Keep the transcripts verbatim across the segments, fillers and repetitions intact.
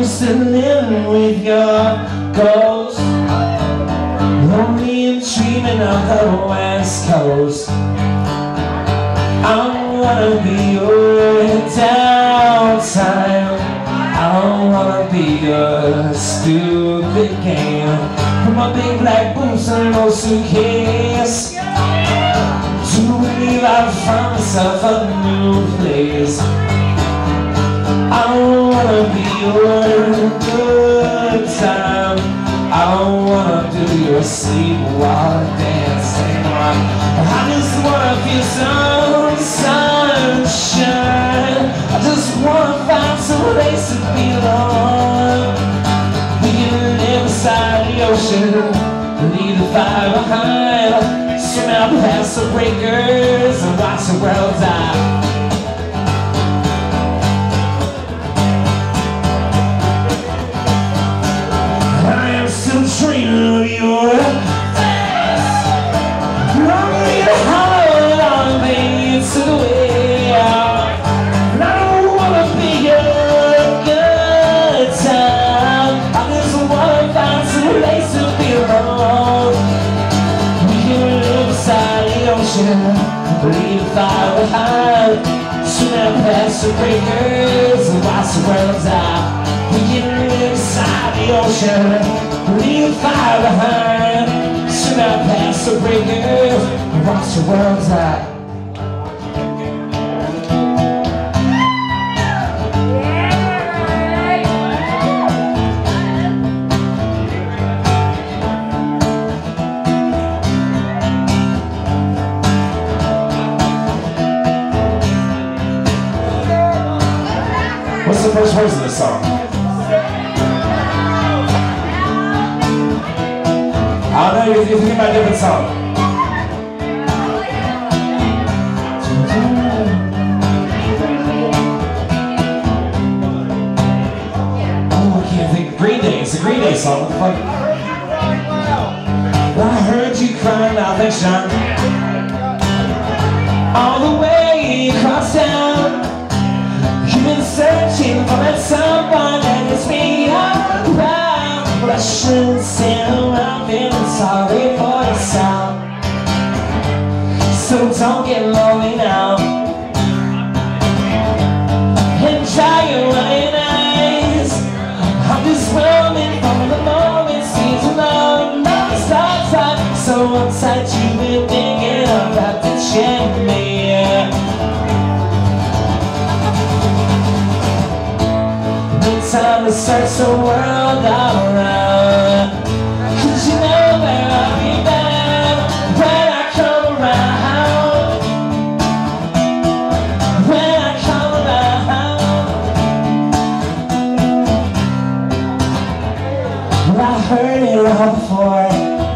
used to living with your ghost, lonely and dreaming of the West Coast. I wanna be your downtime. I wanna be your stupid game. Put my big black boots in an old suitcase to believe I found myself a new place. I wanna be your good time. I wanna do your sleepwalk dancing. I just wanna feel some sunshine. I just wanna find some place to belong. We can live beside the ocean, leave the fire behind, swim out past the breakers and watch the world die. Dreaming of your face, lonely and hollow, long veins to the way out. And I don't wanna be your good time. I just wanna find some place to be alone. We can live beside the ocean, leave the fire behind, swim out past the breakers and watch the world die. We can live beside the ocean, leave the fire behind, swim out past the breakers and watch the world die. What's the first verse of this song? I don't know, you're thinking about a different song. Oh, I can't think. Green Day, it's a Green Day song. What the fuck? Well, I heard you crying out, thanks, John. All the way across town, you've been searching for that someone that gets me out of proud. But I shouldn't say I'm feeling sorry for yourself, so don't get lonely now. And dry your running eyes. I'm just roaming from the moment, seems alone, never starts up. So upside you've been thinking about the chimney. Time to search the world all around, 'cause you know where I'll be back when I come around. When I come around. Well, I heard it all before,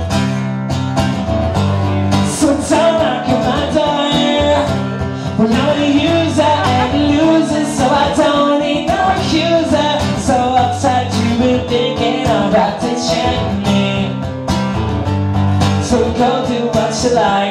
so don't knock at my door. Well, I'm gonna use that and lose it, so I don't need no accuser. So upside you've been thinking about the chimney. So go do what you like.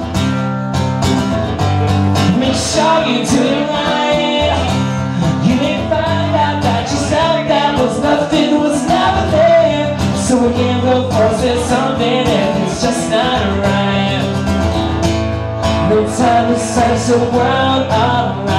Make sure you do it right. You may find out that yourself that was nothing was never there. So we can't go force something if it's just not right. No time to search the world all around.